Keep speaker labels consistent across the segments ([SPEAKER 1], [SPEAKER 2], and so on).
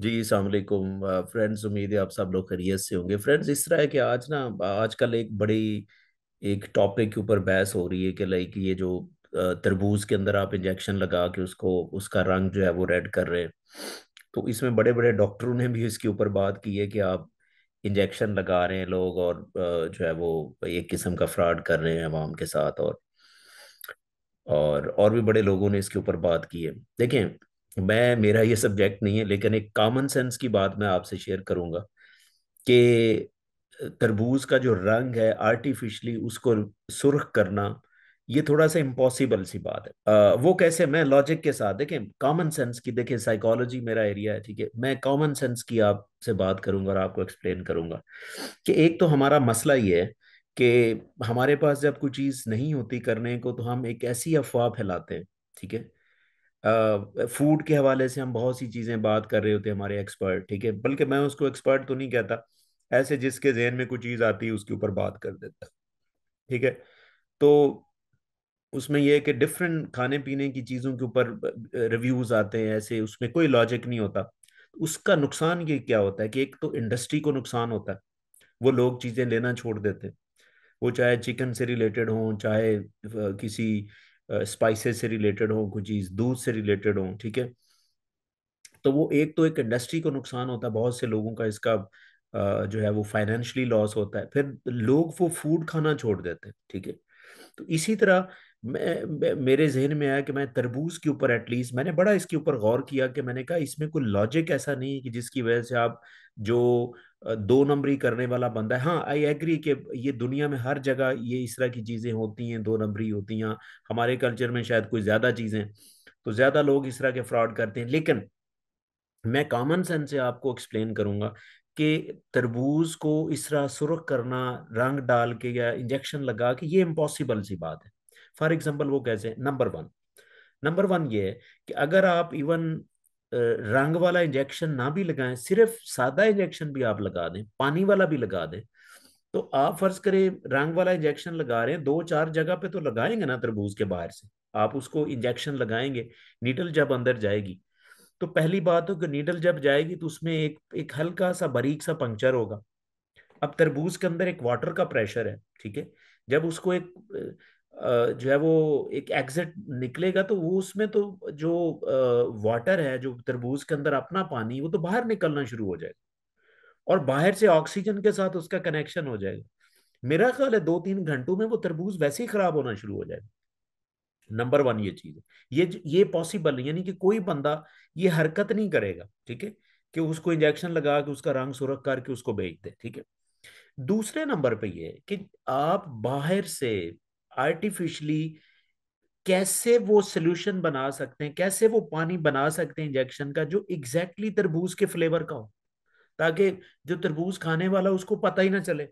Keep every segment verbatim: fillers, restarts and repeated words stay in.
[SPEAKER 1] जी अस्सलाम वालेकुम फ्रेंड्स। उम्मीद है आप सब लोग खैरियत से होंगे। फ्रेंड्स, इस तरह है कि आज ना आजकल एक बड़ी एक टॉपिक के ऊपर बहस हो रही है कि लाइक ये जो अ, तरबूज के अंदर आप इंजेक्शन लगा के उसको उसका रंग जो है वो रेड कर रहे हैं। तो इसमें बड़े बड़े डॉक्टरों ने भी इसके ऊपर बात की है कि आप इंजेक्शन लगा रहे हैं लोग, और अ, जो है वो एक किस्म का फ्रॉड कर रहे हैं अवाम के साथ। और और और भी बड़े लोगों ने इसके ऊपर बात की है। देखें, मैं मेरा ये सब्जेक्ट नहीं है, लेकिन एक कॉमन सेंस की बात मैं आपसे शेयर करूंगा कि तरबूज का जो रंग है आर्टिफिशियली उसको सुर्ख करना, ये थोड़ा सा इम्पॉसिबल सी बात है। अ, वो कैसे? मैं लॉजिक के साथ, देखें कॉमन सेंस की, देखें साइकोलॉजी मेरा एरिया है, ठीक है। मैं कॉमन सेंस की आपसे बात करूंगा और आपको एक्सप्लेन करूंगा कि एक तो हमारा मसला ये है कि हमारे पास जब कोई चीज़ नहीं होती करने को तो हम एक ऐसी अफवाह फैलाते हैं, ठीक है। फूड के हवाले से हम बहुत सी चीज़ें बात कर रहे होते हैं, हमारे एक्सपर्ट, ठीक है। बल्कि मैं उसको एक्सपर्ट तो नहीं कहता, ऐसे जिसके जहन में कोई चीज़ आती है उसके ऊपर बात कर देता, ठीक है। तो उसमें यह है कि डिफरेंट खाने पीने की चीज़ों के ऊपर रिव्यूज आते हैं, ऐसे उसमें कोई लॉजिक नहीं होता। उसका नुकसान ये क्या होता है कि एक तो इंडस्ट्री को नुकसान होता है, वो लोग चीज़ें लेना छोड़ देते हैं। वो चाहे चिकन से रिलेटेड हो, चाहे अ, किसी स्पाइसेस से रिलेटेड हो, कोई चीज़ दूध से रिलेटेड हो, ठीक है। तो वो एक तो एक इंडस्ट्री को नुकसान होता है, बहुत से लोगों का इसका अ, जो है वो फाइनेंशियली लॉस होता है, फिर लोग वो फूड खाना छोड़ देते हैं, ठीक है। तो इसी तरह मैं, मैं मेरे जहन में आया कि मैं तरबूज के ऊपर एटलीस्ट मैंने बड़ा इसके ऊपर गौर किया कि मैंने कहा इसमें कोई लॉजिक ऐसा नहीं है कि जिसकी वजह से आप जो अ, दो नंबरी करने वाला बंदा है। हाँ, आई एग्री कि ये दुनिया में हर जगह ये इस तरह की चीजें होती हैं, दो नंबरी होती हैं। हमारे कल्चर में शायद कोई ज्यादा चीजें, तो ज्यादा लोग इस तरह के फ्रॉड करते हैं। लेकिन मैं कॉमन सेंस से आपको एक्सप्लेन करूंगा कि तरबूज को इस तरह सुर्ख करना रंग डाल के या इंजेक्शन लगा के, ये इम्पॉसिबल सी बात है। फॉर एग्जांपल वो कैसे? नंबर वन नंबर वन ये है कि अगर आप इवन रंग वाला इंजेक्शन ना भी लगाएं, सिर्फ सादा इंजेक्शन भी आप लगा दें, पानी वाला भी लगा दें, तो आप फर्ज करें रंग वाला इंजेक्शन लगा रहे हैं, दो चार जगह पे तो लगाएंगे ना तरबूज के बाहर से। आप उसको इंजेक्शन लगाएंगे, नीडल जब अंदर जाएगी, तो पहली बात हो कि नीडल जब जाएगी तो उसमें एक एक हल्का सा बारीक सा पंक्चर होगा। अब तरबूज के अंदर एक वाटर का प्रेशर है, ठीक है। जब उसको एक अ, जो है वो एक एग्जिट निकलेगा, तो वो उसमें तो जो वाटर है, जो तरबूज के अंदर अपना पानी, वो तो बाहर निकलना शुरू हो जाएगा, और बाहर से ऑक्सीजन के साथ उसका कनेक्शन हो जाएगा। मेरा ख्याल है दो तीन घंटों में वो तरबूज वैसे ही खराब होना शुरू हो जाएगा। नंबर वन ये चीज है। ये ये पॉसिबल नहीं, यानी कि कोई बंदा ये हरकत नहीं करेगा, ठीक है, कि उसको इंजेक्शन लगा के उसका रंग सुरख करके उसको बेच दे, ठीक है। दूसरे नंबर पे ये है कि आप बाहर से आर्टिफिशियली कैसे वो सोल्यूशन बना सकते हैं, कैसे वो पानी बना सकते हैं इंजेक्शन का जो एग्जैक्टली exactly तरबूज के फ्लेवर का हो, ताकि जो तरबूज खाने वाला उसको पता ही ना चले,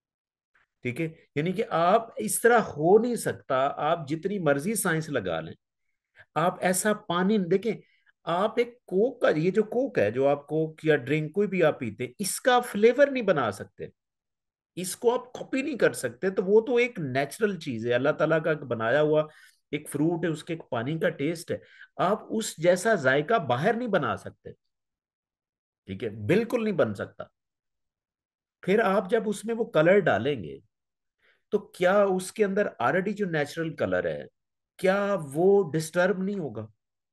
[SPEAKER 1] ठीक है। यानी कि आप इस तरह हो नहीं सकता, आप जितनी मर्जी साइंस लगा लें, आप ऐसा पानी देखें। आप एक कोक का, ये जो कोक है, जो आप कोक या ड्रिंक कोई भी आप पीते हैं, इसका फ्लेवर नहीं बना सकते, इसको आप कॉपी नहीं कर सकते। तो वो तो एक नेचुरल चीज है, अल्लाह ताला का बनाया हुआ एक फ्रूट है, उसके एक पानी का टेस्ट है। आप उस जैसा जायका बाहर नहीं बना सकते, ठीक है, बिल्कुल नहीं बन सकता। फिर आप जब उसमें वो कलर डालेंगे, तो क्या उसके अंदर ऑलरेडी जो नेचुरल कलर है, क्या वो डिस्टर्ब नहीं होगा?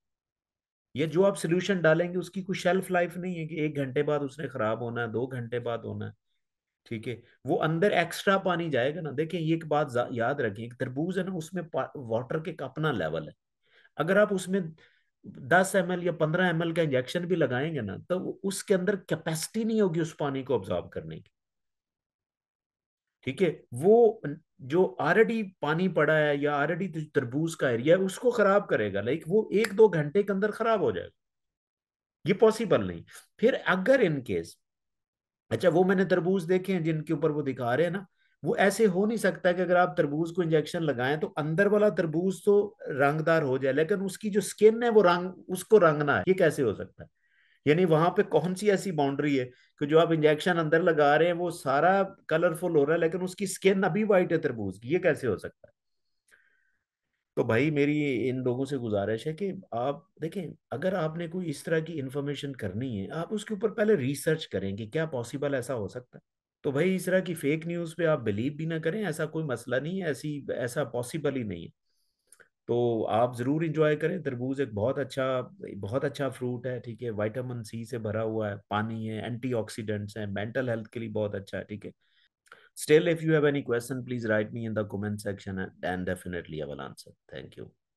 [SPEAKER 1] ये जो आप सोल्यूशन डालेंगे उसकी कोई शेल्फ लाइफ नहीं है कि एक घंटे बाद उसने खराब होना है, दो घंटे बाद होना है, ठीक है। वो अंदर एक्स्ट्रा पानी जाएगा ना। देखिए, ये एक बात जा- याद रखें, एक तरबूज है ना, उसमें वाटर के का अपना लेवल है। अगर आप उसमें दस एम एल या पंद्रह एम एल का इंजेक्शन भी लगाएंगे ना, तो वो- उसके अंदर कैपेसिटी नहीं होगी उस पानी को ऑब्जॉर्व करने की, ठीक है। वो जो ऑलरेडी पानी पड़ा है या ऑलरेडी तरबूज का एरिया है उसको खराब करेगा, लाइक वो एक दो घंटे के अंदर खराब हो जाएगा। ये पॉसिबल नहीं। फिर अगर इन केस, अच्छा वो मैंने तरबूज देखे हैं जिनके ऊपर वो दिखा रहे हैं ना, वो ऐसे हो नहीं सकता कि अगर आप तरबूज को इंजेक्शन लगाएं तो अंदर वाला तरबूज तो रंगदार हो जाए, लेकिन उसकी जो स्किन है वो रंग उसको रंगना है। ये कैसे हो सकता है? यानी वहां पे कौन सी ऐसी बाउंड्री है कि जो आप इंजेक्शन अंदर लगा रहे हैं वो सारा कलरफुल हो रहा है, लेकिन उसकी स्किन अभी वाइट है तरबूज की? ये कैसे हो सकता है? तो भाई मेरी इन लोगों से गुजारिश है कि आप देखें, अगर आपने कोई इस तरह की इंफॉर्मेशन करनी है, आप उसके ऊपर पहले रिसर्च करें कि क्या पॉसिबल ऐसा हो सकता है। तो भाई इस तरह की फेक न्यूज़ पे आप बिलीव भी ना करें, ऐसा कोई मसला नहीं है, ऐसी ऐसा पॉसिबल ही नहीं है। तो आप जरूर इंजॉय करें। तरबूज एक बहुत अच्छा बहुत अच्छा फ्रूट है, ठीक है, विटामिन सी से भरा हुआ है, पानी है, एंटीऑक्सीडेंट्स हैं, मेंटल हेल्थ के लिए बहुत अच्छा है, ठीक है। Still, if you have any question, please write me in the comment section, and and definitely I will answer. Thank you.